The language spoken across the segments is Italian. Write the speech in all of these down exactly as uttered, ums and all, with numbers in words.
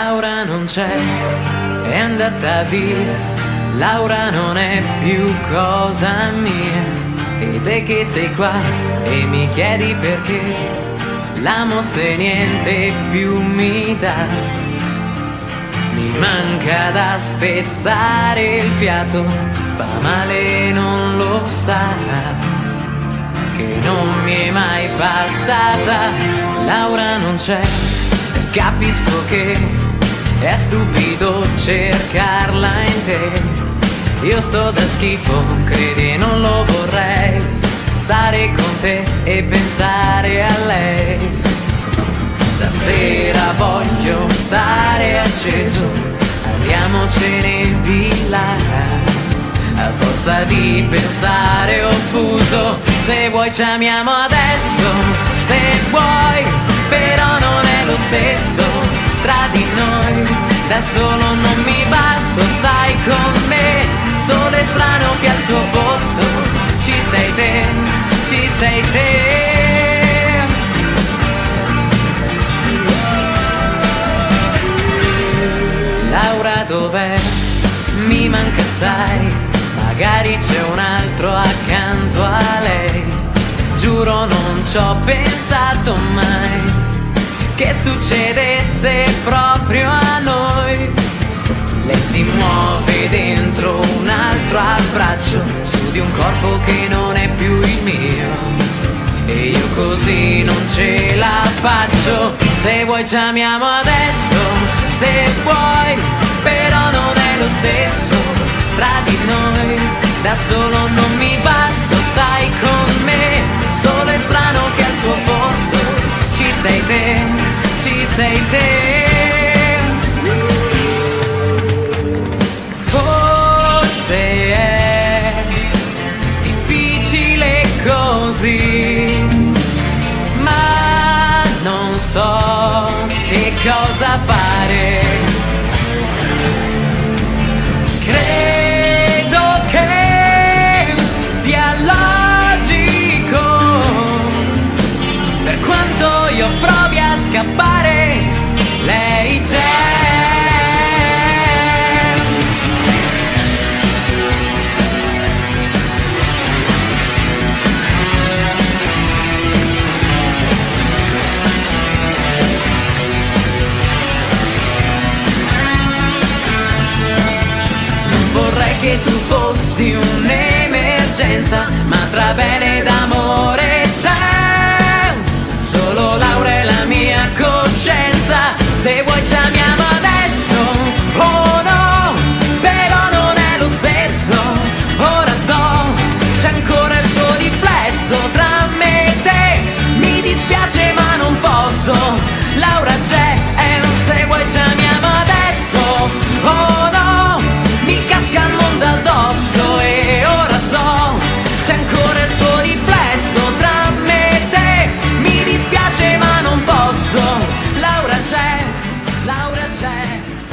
Laura non c'è, è andata via. Laura non è più cosa mia. E te che sei qua e mi chiedi perché, l'amo se niente più mi dà. Mi manca da spezzare il fiato, fa male non lo sa, che non mi è mai passata. Laura non c'è, capisco che è stupido cercarla in te. Io sto da schifo, credi non lo vorrei, stare con te e pensare a lei. Stasera voglio stare acceso, andiamocene di là. A forza di pensare ho fuso, se vuoi chiamiamo adesso, se vuoi, però non è lo stesso tra di noi. Da solo non mi basto, stai con me, sole strano che al suo posto ci sei te, ci sei te. Laura dov'è? Mi manca sai, magari c'è un altro accanto a lei. Giuro non ci ho pensato mai che succedesse proprio a noi. Lei si muove dentro un altro abbraccio, su di un corpo che non è più il mio, e io così non ce la faccio. Se vuoi chiamiamo adesso, se vuoi, però non è lo stesso tra di noi. Da solo non mi basto, stai con me, solo è strano che al suo posto ci sei te, ci sei te. Forse è difficile così, ma non so che cosa fare. Credo che sia logico, per quanto io provi a scappare, lei c'è. Che tu fossi un'emergenza, ma tra bene ed amore c'è solo Laura e la mia coscienza. Se vuoi chiamiamo adesso, oh no, però non è lo stesso. Ora so, c'è ancora il suo riflesso tra me e te. Mi dispiace ma non posso, Laura c'è, e non se vuoi chiamiamo adesso, oh no, mi casca il mondo addosso e ora so, c'è ancora il suo riflesso tra me e te. Mi dispiace ma non posso, Laura c'è, Laura c'è.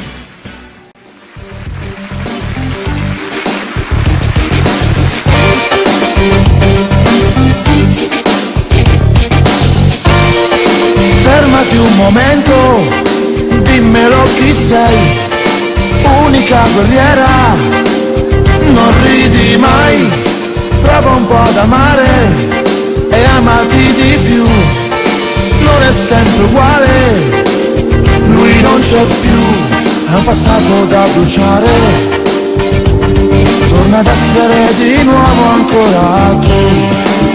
Fermati un momento, dimmelo chi sei, unica guerriera, non ridi mai, prova un po' ad amare e amati di più, non è sempre uguale, lui non c'è più, è un passato da bruciare, torna ad essere di nuovo ancora tu.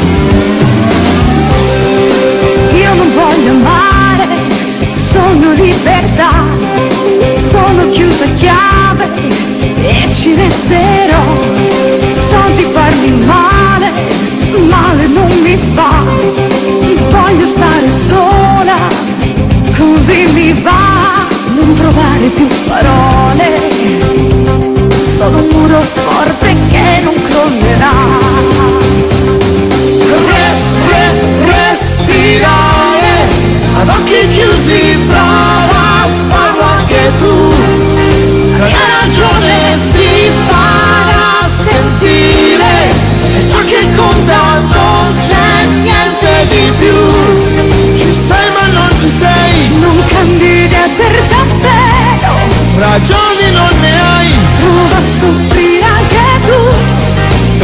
Io non voglio amare, sono libertà, sono chiusa a chiave e ci resterò. So di farmi male, male non mi fa, voglio stare sola, così mi va. Non trovare più parole, sono un muro forte che non crollerà. Re, re, respirare, ad occhi chiusi prova a farlo anche tu. La ragione si farà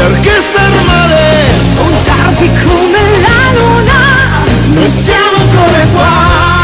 perché star male? Bugiardi come la luna, Noi siamo ancora qua.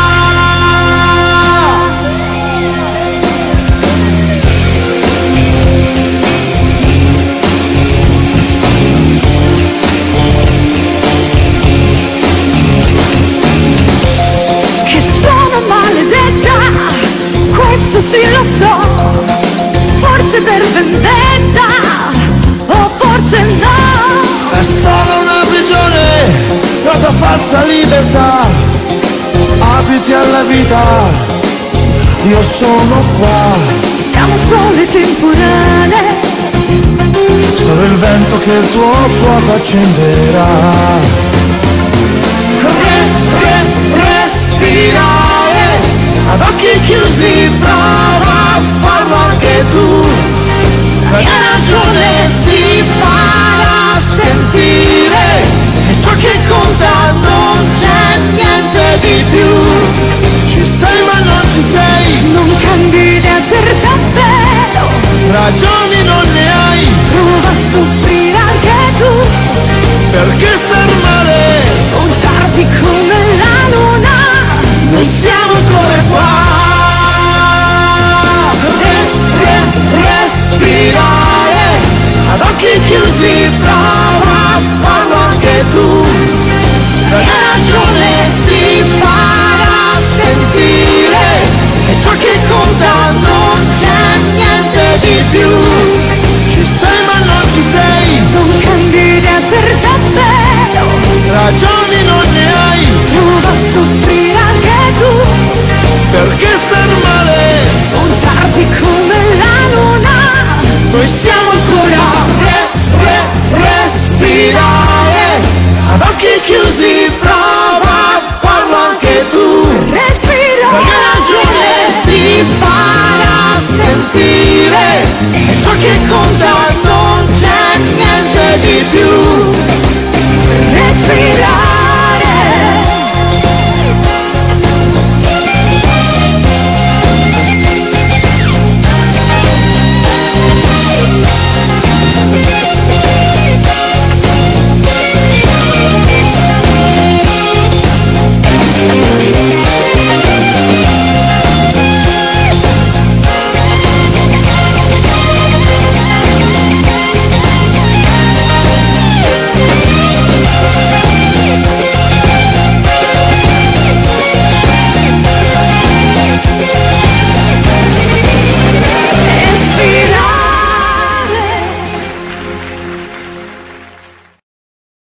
che sono maledetta, questo sì lo so, forse per vendetta, o forse no. È solo una prigione, la tua falsa libertà. Apriti alla vita, io sono qua. Siamo solo temporale, Solo il vento che il tuo fuoco accenderà. Re, re, respirare, ad occhi chiusi prova a farlo anche tu. La mia ragione si farà sentire, e ciò che conta non c'è niente di più. Ci sei ma non ci sei, non cambi idea per davvero, ragioni non ne hai, prova a soffrire anche tu, perché star male? bugiardi come la luna, Noi siamo ancora qua. Re, re, respirare, ad occhi chiusi prova a farlo anche tu. La mia ragione si farà sentire, e ciò che conta non c'è niente di più. Ci sei ma non ci sei, non cambi idea per davvero, ragioni non ne hai, prova a soffrire anche tu, perché star male? bugiardi come la luna, Noi siamo ancora. Re, re, respirare, ad occhi chiusi prova a farlo anche tu. respira, La mia ragione si farà sentire, e ciò che conta non